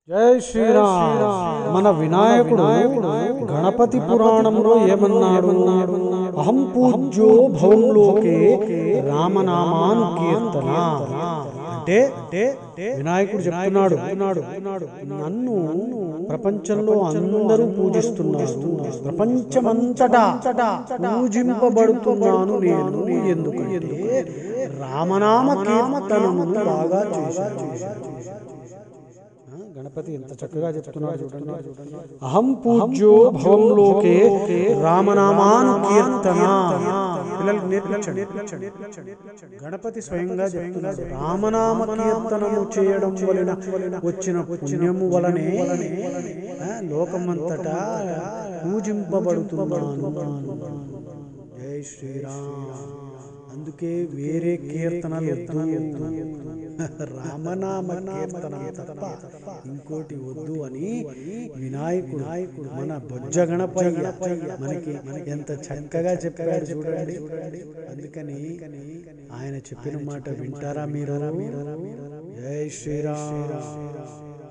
జై శ్రీరామ్. మన వినాయకుడు గణపతి పురాణంలో ఏమన్నాడు? అహం పూజ్యో భవంలోకే రామనామానుకీర్తన. అంటే వినాయకుడు చెప్తున్నాడు, నన్ను ప్రపంచంలో అందరూ పూజిస్తున్నారు, ప్రపంచమంతటా పూజింపబడుతున్నాను నేను. ఎందుకంటే రామనామ కీర్తనము బాగా చేశాను. గణపతి ఎంత చక్కగా చెప్తున్నాడు. అహం పూజ్యో భవంలోకే రామనామానుకీర్తన. పిల్లలకు నేర్పించండి. గణపతి స్వయంగా చెప్తున్నాడు, రామనామ కీర్తనము చేయడం వలన వచ్చిన పుణ్యము వలనే లోకమంతటా పూజింపబడుతున్నాను. జై శ్రీరామ్. అందుకే వేరే కీర్తనలు రామనామ కీర్తన తప్ప ఇంకోటి వద్దు అని వినాయకుడు మన బొజ్జ గణపయ్య మనకి ఎంత చక్కగా చెప్పాడు చూడండి. అందుకని ఆయన చెప్పిన మాట వింటారా మీరు? జై శ్రీరామ్.